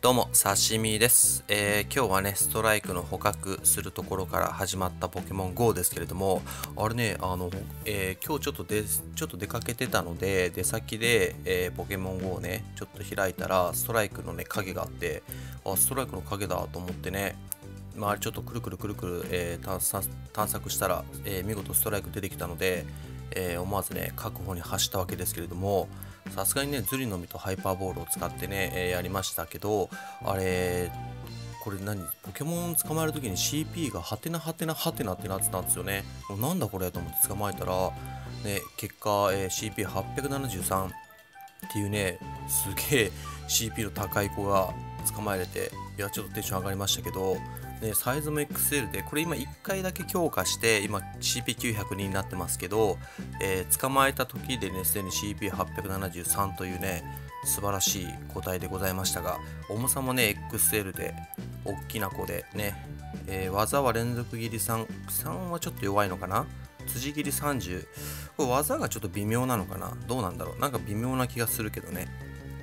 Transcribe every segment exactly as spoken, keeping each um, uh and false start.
どうも、刺身です、えー、今日はね、ストライクの捕獲するところから始まったポケモン ゴー ですけれども、あれね、あの、えー、今日ちょっとで、ちょっと出かけてたので、出先で、えー、ポケモン ゴー をね、ちょっと開いたら、ストライクのね、影があって、あ、ストライクの影だと思ってね、周りちょっとくるくるくるくる、えー探索探索したら、えー見事ストライク出てきたので、えー思わずね、確保に走ったわけですけれども、さすがにね、ズリの実とハイパーボールを使ってね、えーやりましたけど、あれ、これ何ポケモン捕まえるときに シーピー がハテナハテナハテナってなってたんですよね。もうなんだこれと思って捕まえたら、ね、結果、えー シーピーはっぴゃくななじゅうさん っていうね、すげえ シーピー の高い子が捕まえれて、いや、ちょっとテンション上がりましたけど、ね、サイズも エックスエル で、これ今いっかいだけ強化して、今 シーピーきゅうひゃくに になってますけど、えー捕まえた時でね、すでに シーピーはっぴゃくななじゅうさん というね、素晴らしい個体でございましたが、重さもね、エックスエル で、大きな子でね、えー技は連続切りさん、さんはちょっと弱いのかな、辻切りさんじゅう、これ技がちょっと微妙なのかな、どうなんだろう、なんか微妙な気がするけどね、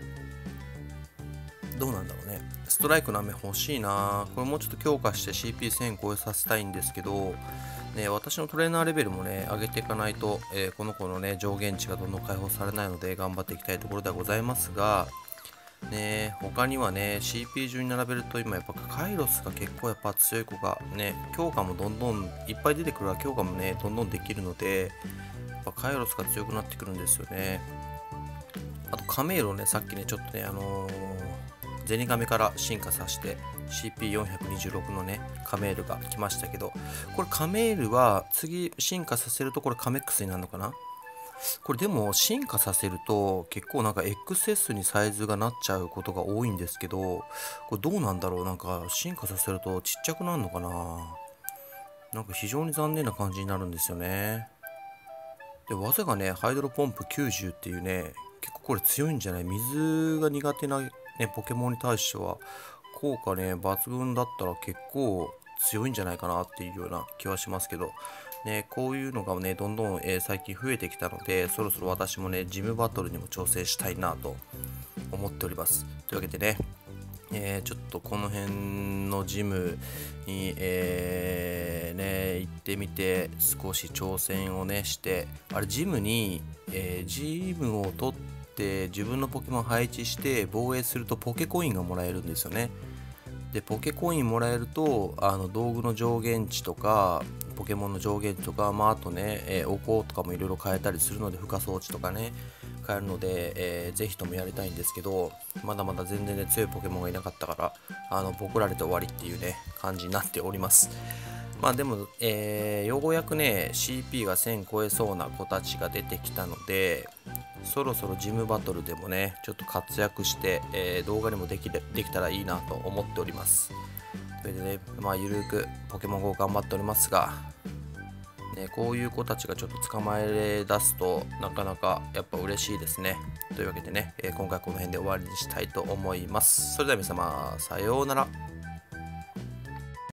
どうなんだろうね。ストライクの雨欲しいな。これもうちょっと強化して シーピーせん 超えさせたいんですけど、ね、私のトレーナーレベルもね、上げていかないと、えーこの子のね、上限値がどんどん解放されないので、頑張っていきたいところではございますが、ね、他にはね、シーピー 順に並べると今やっぱカイロスが結構やっぱ強い子がね、強化もどんどんいっぱい出てくるわ、強化もね、どんどんできるので、やっぱカイロスが強くなってくるんですよね。あとカメールをね、さっきね、ちょっとね、あのーゼニガメから進化させて シーピーよんひゃくにじゅうろく のね、カメールが来ましたけど、これカメールは次進化させるとこれカメックスになるのかな。これでも進化させると結構なんか エックスエス にサイズがなっちゃうことが多いんですけど、これどうなんだろう、なんか進化させるとちっちゃくなるのかな。なんか非常に残念な感じになるんですよね。で、技がね、ハイドロポンプきゅうじゅうっていうね、結構これ強いんじゃない、水が苦手な、ね、ポケモンに対しては、効果ね、抜群だったら結構強いんじゃないかなっていうような気はしますけど、ね、こういうのがね、どんどん、えー最近増えてきたので、そろそろ私もね、ジムバトルにも挑戦したいなと思っております。というわけでね、えーちょっとこの辺のジムに、えーね、行ってみて少し挑戦をねして、あれジムに、えージムを取って自分のポケモン配置して防衛するとポケコインがもらえるんですよね。でポケコインもらえるとあの道具の上限値とかポケモンの上限値とか、まあ、あとね、えーお香とかもいろいろ変えたりするので、負荷装置とかね変えるので、えーぜひともやりたいんですけど、まだまだ全然ね強いポケモンがいなかったから、あのボコられて終わりっていうね感じになっております。まあでも、えーようやくね シーピー がせん超えそうな子たちが出てきたので、そろそろジムバトルでもねちょっと活躍して、えー動画にもできでできたらいいなと思っております。それでね、まあゆるーくポケモン ゴー 頑張っておりますが、ね、こういう子たちがちょっと捕まえ出すとなかなかやっぱ嬉しいですね。というわけでね、えー今回この辺で終わりにしたいと思います。それでは皆様、さようなら。